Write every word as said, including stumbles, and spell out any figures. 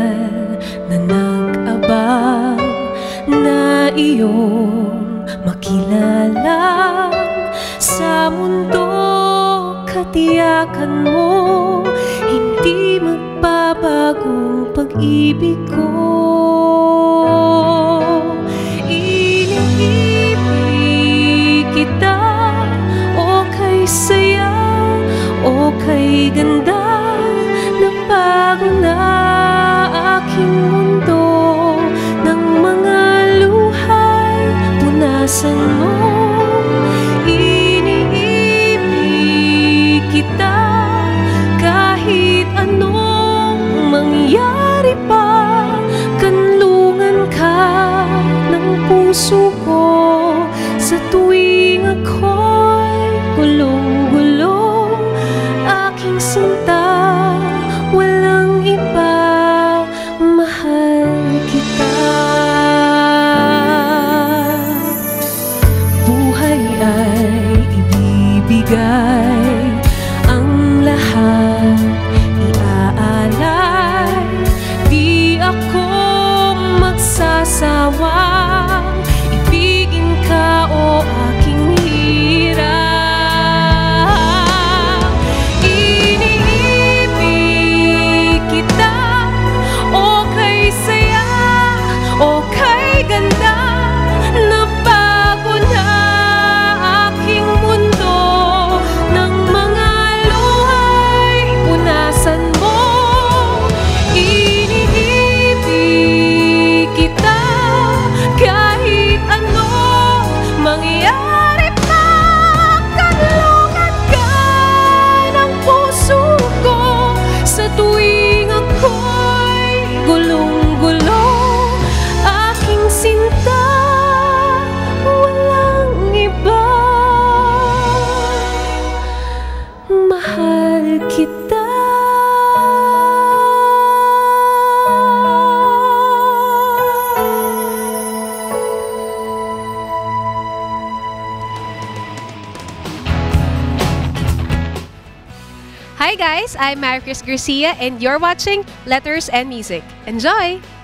matagal na nag-abang na iyong makilala. Sa mundo katiyakan mo, hindi magbabagong pag-ibig ko. Iniibig kita, okay saya, okay ganda. Nabago na aking mundo ng mga luhay, punasan mo. Iniibig kita, kahit anong mangyari pa. Kanlungan ka ng puso ko sa tuwing ako'y gulong-gulo. Aking sinta, walang iba, mahal kita. Buhay ay ibibigay, ang lahat iaalay. Di ako magsasawang ibigin ka o aking hirap. Iniibig kita, okay saya, okay ganda. Nabago na aking mundo ng mga luhay, punasan mo. Iniibig kita, kahit ano mangyari pa. Kanlungan ka ng puso ko sa tuwing ako'y gulong-gulo. Aking sinta, walang iba, mahal kita. Hi guys, I'm Maricris Garcia and you're watching Letters and Music. Enjoy!